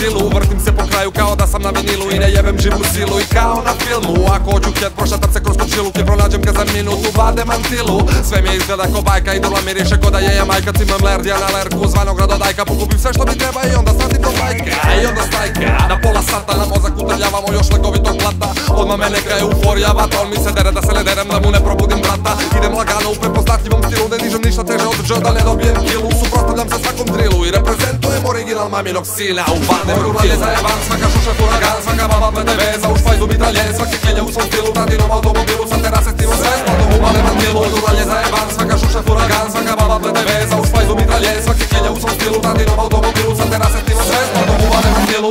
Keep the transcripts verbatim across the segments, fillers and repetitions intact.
Brazilu. Vrtim se po kraju kao da sam na vinilu i ne jebem živu silu. I kao na filmu, ako hoću ket, prošatam se kroz komšiluke, pronađem ga za minutu, vadem mantilu. Sve mi izgleda ko bajka i durla miriše ko da je Jamajka. Cimam lerdija na lerku, zvanog radodajka, pokupim sve što mi treba i onda svatim do bajka. I onda stajka, na pola sata na mozak utrljavamo još legovitog plata. Odmah me neka euforija vata, on mi se dere da se ne derem, da mu ne probudim brata. Idem lagano u prepoznatljivom stilu, ne dižem ništa teže od dž da ne dobijem kilu. Suprotstavljam se svakom drilu i reprezentujem original maminog sina. Upadnem ruralje zajeban, svaka šuša furagan, svaka baba pe te ve, za u špajzu mitralje, svaki kljenja u svom stilu, tatinom automobilu, sa terase stivom sve, spadom upadnem na stilu. Ruralje zajeban, svaka šuša furagan, svaka baba pe te ve, za u špajzu mitralje, svaki kljenja u svom stilu, tatinom automobilu, sa terase stivom sve, spadom upadnem na stilu.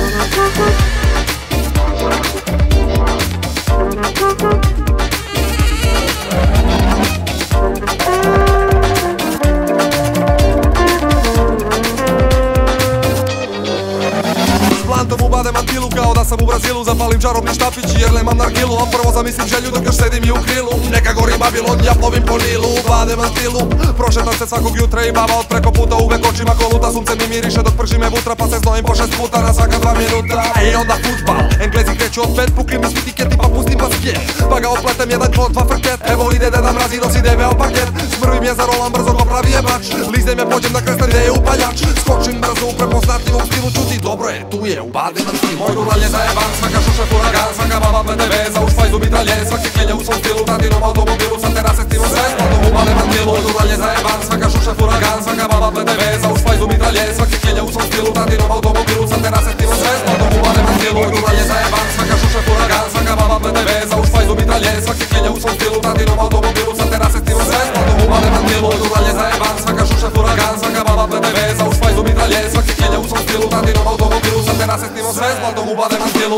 Plantom ubadem mantilu kao da sam u Brazilu. Zapalim čarobni štapić jer nemam nargilu, a prvo zamislim želju dok još sedim i u krilu. Neka gori Babilon, ja plovim po Nilu. Ubadem mantilu, prošetam se svakog jutra i baba od preko puta uvek očima ko luta. Sunce mi miriše dok prži me vutra, pa se znojim po šest puta na svaka dva minuta. I onda futbal, Englezi kreću od pet, pukli mi svi tiketi pa pustim basket. Pa ga opletem jedan čot, dva frket, evo ide Deda Mraz i nosi debeo paket. Smrvim je za rolam, brzo ko pravi je bač, liznem je pođem na krestan gde je upaljač. Skočim brzo u prepoznatljivom stilu, čuti dobro je, tu je, ubadem mantilu. Moj ruralje zajeban, svaka šuša furagan, svaka baba pe te ve, za u špajzu mitralje, svaki kljenja u svom stilu, tatinom automobilu, sa terase stivom sve, spadom ubadem mantilu. Moj ruralje zajeban, svaka šuša furagan, svaka baba pe te ve, za u špajzu mitralje, svaki kljenja u svom stilu, tatinom automobilu, sa terase stivom sve, spadom ubadem mantilu. Moj ruralje zajeban, svaka šuša furagan, svaka baba pe te ve, za u špajzu mitralje, svaki kljenja u svom stilu, tatinom automobilu, sa terase stivom sve, spadom ubadem mantilu. Moj ruralje zajeban, svaka šuša furagan, svaka baba pe te ve, za u špajzu mitralje, svaki kljenja u svom stilu, tatinom automobilu, sa terase stivom sve, spadom ubadem mantilu.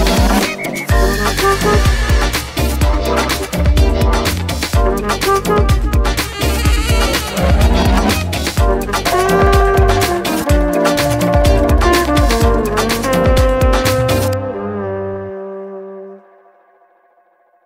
Thank you.